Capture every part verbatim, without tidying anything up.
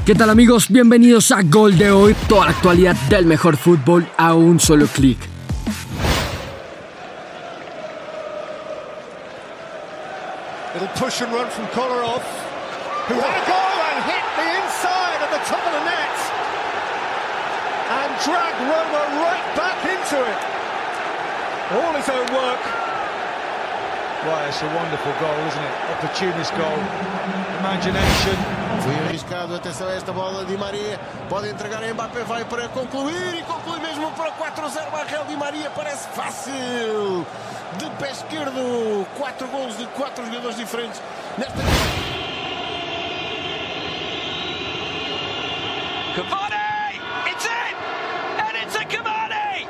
¿Qué tal amigos? Bienvenidos a Gol de Hoy, toda la actualidad del mejor fútbol a un solo clic. Little push and run from Kolarov, who had a goal and hit the inside at the top of the net and dragged Roma right back into it. All his own work. Well, it's a wonderful goal, isn't it? Opportunist goal, imagination. Foi arriscado, atenção a esta bola, Di Maria pode entregar a Mbappé, vai para concluir e conclui mesmo para quatro a zero. Ángel Di Maria, parece fácil, de pé esquerdo, quatro gols de quatro jogadores diferentes nesta... Cavani! It's in! And it's a Cavani!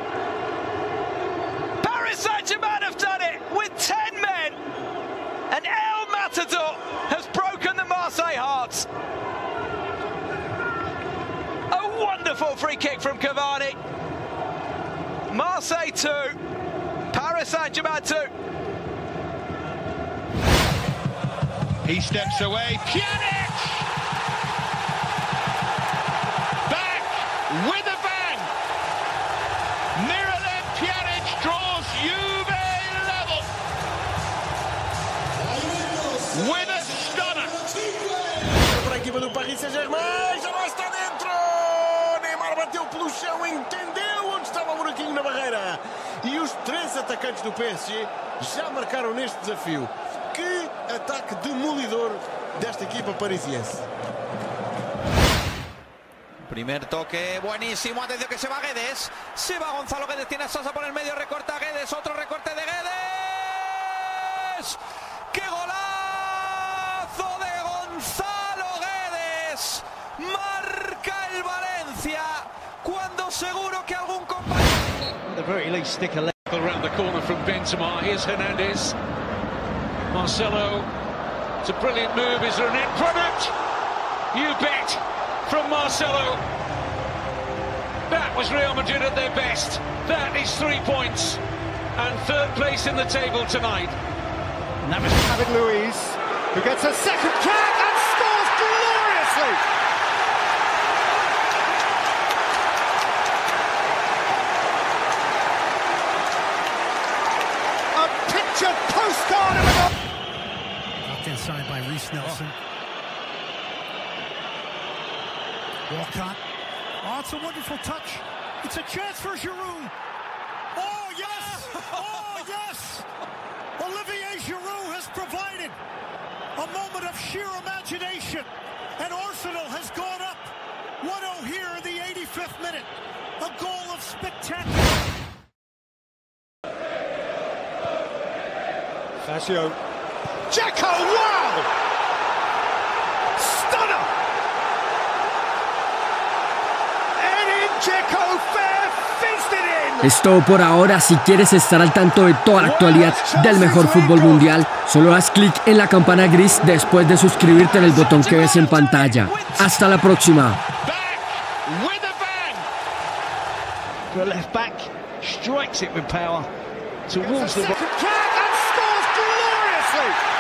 Paris Saint-Germain have done it with ten men! And El Matador has broken the Marseille hearts. A wonderful free kick from Cavani. Marseille two, Paris Saint-Germain two. He steps away, Pjanic! Back with a bang! Miralem Pjanic draws Juve level with a stunner. Para a equipa do Paris Saint-Germain, já lá está dentro! Neymar bateu pelo chão, entendeu onde estava o buraquinho na barreira. E os três atacantes do P S G já marcaram neste desafio. Que ataque demolidor desta equipa parisiense. Primer toque buenísimo, atención que se va Guedes, se va Gonzalo Guedes, tiene a Sosa por el medio, recorta Guedes, otro recorte de Guedes. ¡Qué golazo de Gonzalo Guedes! Marca el Valencia cuando seguro que algún compañero... At the very least, stick a leg around the corner from Benzema. Here's Hernandez. Marcelo. It's a brilliant move. Is there an end product? You bet. From Marcelo. That was Real Madrid at their best. That is three points and third place in the table tonight. And that was David Luiz, who gets a second try and scores gloriously. A picture postcard of a goal. Knocked inside by Reece Nelson. Walcott. Oh, it's a wonderful touch. It's a chance for Giroud. Oh, yes! Oh, yes! Olivier Giroud has provided a moment of sheer imagination. And Arsenal has gone up one oh here in the eighty-fifth minute. A goal of spectacular. Fascio. Dzeko, wow! Stunner! Dzeko fair feasted in. Es todo por ahora. Si quieres estar al tanto de toda la actualidad del mejor fútbol mundial, solo haz clic en la campana gris después de suscribirte en el botón que ves en pantalla. Hasta la próxima. The left back strikes it with power towards the... And scores gloriously.